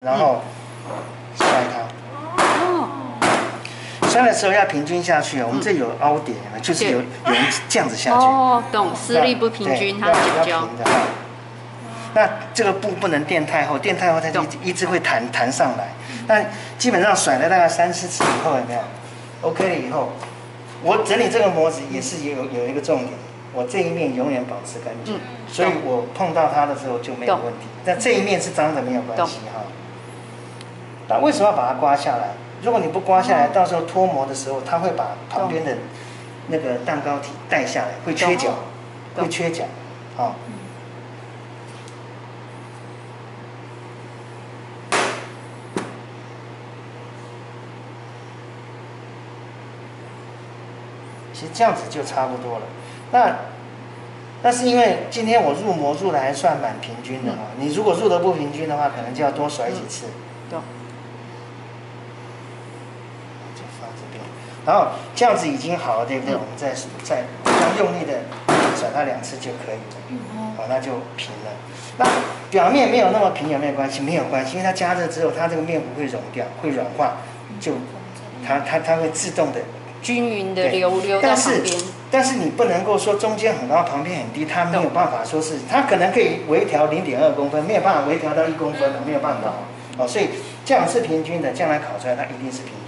然后摔它。摔的时候要平均下去，我们这有凹点，就是有人这样子下去。 哦，懂，施力不平均，它比较就平的。那这个布不能垫太厚，垫太厚它就一直会弹上来。那基本上甩了大概3、4次以后，有没有 ？OK 了以后，我整理这个模子也是有一个重点，我这一面永远保持干净，所以我碰到它的时候就没有问题。但这一面是脏的没有关系哈。那为什么要把它刮下来？如果你不刮下来，到时候脱模的时候，它会把旁边的那个蛋糕体带下来，会缺角，会缺角，好。其实这样子就差不多了。那是因为今天我入模入的还算蛮平均的哈。你如果入的不平均的话，可能就要多甩几次。 对。 就放这边，然后这样子已经好了，对不对？我们再用力的甩它2次就可以了。好，那就平了。那表面没有那么平有没有关系？没有关系，因为它加热之后，它这个面糊会融掉，会软化，就它会自动的。 均匀的流到旁边， 但是你不能够说中间很高，旁边很低，它没有办法说是，它可能可以微调0.2公分，没有办法微调到1公分的，没有办法。所以这样是平均的，将来烤出来它一定是平均。